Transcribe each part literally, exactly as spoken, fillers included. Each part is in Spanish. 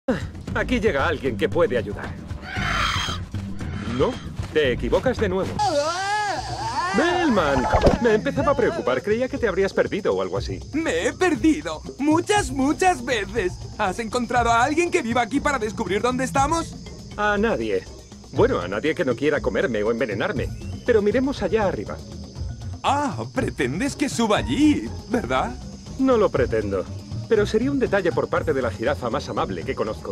Aquí llega alguien que puede ayudar. No, te equivocas de nuevo. Melman, me empezaba a preocupar. Creía que te habrías perdido o algo así. Me he perdido muchas, muchas veces. ¿Has encontrado a alguien que viva aquí para descubrir dónde estamos? A nadie. Bueno, a nadie que no quiera comerme o envenenarme. Pero miremos allá arriba. Ah, pretendes que suba allí, ¿verdad? No lo pretendo. Pero sería un detalle por parte de la jirafa más amable que conozco.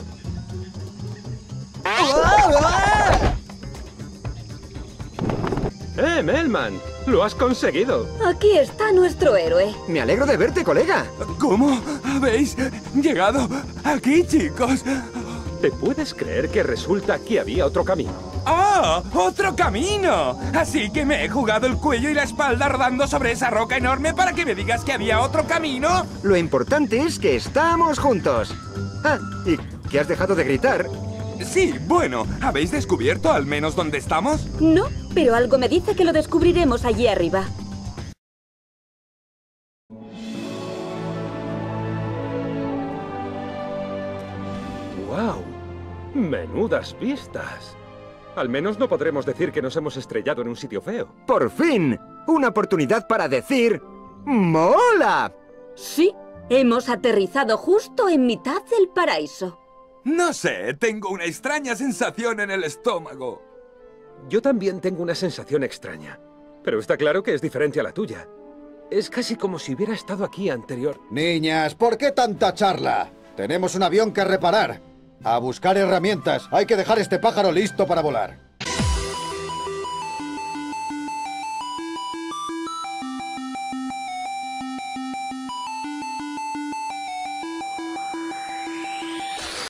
¡Eh, Melman! ¡Lo has conseguido! Aquí está nuestro héroe. Me alegro de verte, colega. ¿Cómo habéis llegado aquí, chicos? ¿Te puedes creer que resulta que había otro camino? ¡Ah! ¡Otro camino! Así que me he jugado el cuello y la espalda rodando sobre esa roca enorme para que me digas que había otro camino. Lo importante es que estamos juntos. Ah, y que has dejado de gritar. Sí, bueno, ¿habéis descubierto al menos dónde estamos? No, pero algo me dice que lo descubriremos allí arriba. ¡Guau! ¡Menudas vistas! Al menos no podremos decir que nos hemos estrellado en un sitio feo. ¡Por fin! Una oportunidad para decir... ¡Mola! Sí, hemos aterrizado justo en mitad del paraíso. No sé, tengo una extraña sensación en el estómago. Yo también tengo una sensación extraña. Pero está claro que es diferente a la tuya. Es casi como si hubiera estado aquí anterior. Niñas, ¿por qué tanta charla? Tenemos un avión que reparar. A buscar herramientas. Hay que dejar este pájaro listo para volar.